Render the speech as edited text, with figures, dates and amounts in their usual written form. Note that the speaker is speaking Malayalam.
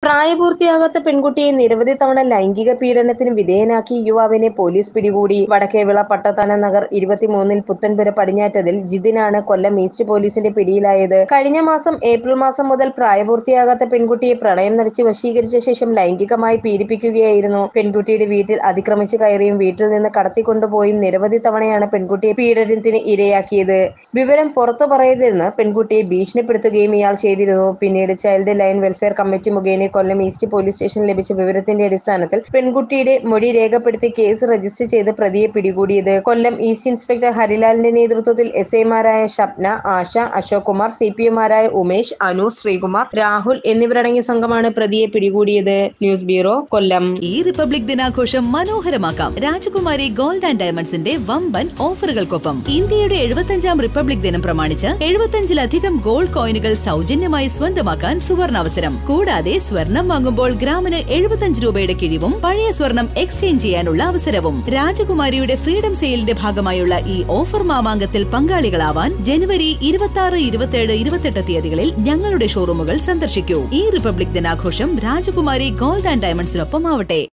പ്രായപൂർത്തിയാകാത്ത പെൺകുട്ടിയെ നിരവധി തവണ ലൈംഗിക പീഡനത്തിന് വിധേയനാക്കി യുവാവിനെ പോലീസ് പിടികൂടി. വടക്കേവിള പട്ടത്താനം നഗർ 23 പുത്തൻപുര പടിഞ്ഞാറ്റതിൽ ജിതിനാണ് കൊല്ലം ഈസ്റ്റ് പോലീസിന്റെ പിടിയിലായത്. കഴിഞ്ഞ മാസം ഏപ്രിൽ മാസം മുതൽ പ്രായപൂർത്തിയാകാത്ത പെൺകുട്ടിയെ പ്രണയം നടിച്ച് വശീകരിച്ച ശേഷം ലൈംഗികമായി പീഡിപ്പിക്കുകയായിരുന്നു. പെൺകുട്ടിയുടെ വീട്ടിൽ അതിക്രമിച്ചു കയറിയും വീട്ടിൽ നിന്ന് കടത്തിക്കൊണ്ടുപോയും നിരവധി തവണയാണ് പെൺകുട്ടിയെ പീഡനത്തിന് ഇരയാക്കിയത്. വിവരം പുറത്തു പറയരുതെന്ന് പെൺകുട്ടിയെ ഭീഷണിപ്പെടുത്തുകയും ഇയാൾ ചെയ്തിരുന്നു. പിന്നീട് ചൈൽഡ് ലൈൻ വെൽഫെയർ കമ്മിറ്റി മുഖേന കൊല്ലം ഈസ്റ്റ് പോലീസ് സ്റ്റേഷനിൽ ലഭിച്ച വിവരത്തിന്റെ അടിസ്ഥാനത്തിൽ പെൺകുട്ടിയുടെ മൊഴി രേഖപ്പെടുത്തി കേസ് രജിസ്റ്റർ ചെയ്ത് പ്രതിയെ പിടികൂടിയത്. കൊല്ലം ഈസ്റ്റ് ഇൻസ്പെക്ടർ ഹരിലാലിന്റെ നേതൃത്വത്തിൽ എസ്ഐമാരായ ഷബ്ന, ആശ, അശോക് കുമാർ, സിപിഎമാരായ ഉമേഷ്, അനു, ശ്രീകുമാർ, രാഹുൽ എന്നിവരടങ്ങിയ സംഘമാണ് പ്രതിയെ പിടികൂടിയത്. News bureau, Kollam. ഈ റിപ്പബ്ലിക് ദിനാഘോഷം മനോഹരമാക്കാം രാജകുമാരി ഗോൾഡ് ആൻഡ് ഡയമണ്ട്സിന്റെ വമ്പൻ ഓഫറുകൾക്കൊപ്പം. ഇന്ത്യയുടെ 75ാം റിപ്പബ്ലിക് ദിനം പ്രമാണിച്ച് 75ലധികം ഗോൾഡ് കോയിനുകൾ സൗജന്യമായി സ്വന്തമാക്കാൻ സുവർണാവസരം. കൂടാതെ സ്വർണം വാങ്ങുമ്പോൾ ഗ്രാമിന് 75 രൂപയുടെ കിഴിവും പഴയ സ്വർണം എക്സ്ചേഞ്ച് ചെയ്യാനുള്ള അവസരവും. രാജകുമാരിയുടെ ഫ്രീഡം സെയിലിന്റെ ഭാഗമായുള്ള ഈ ഓഫർ മാമാങ്കത്തിൽ പങ്കാളികളാവാൻ ജനുവരി 26, 27, 28 തീയതികളിൽ ഞങ്ങളുടെ ഷോറൂമുകൾ സന്ദർശിക്കൂ. ഈ റിപ്പബ്ലിക് ദിനാഘോഷം രാജകുമാരി ഗോൾഡ് ആൻഡ് ഡയമണ്ട്സിനൊപ്പം ആവട്ടെ.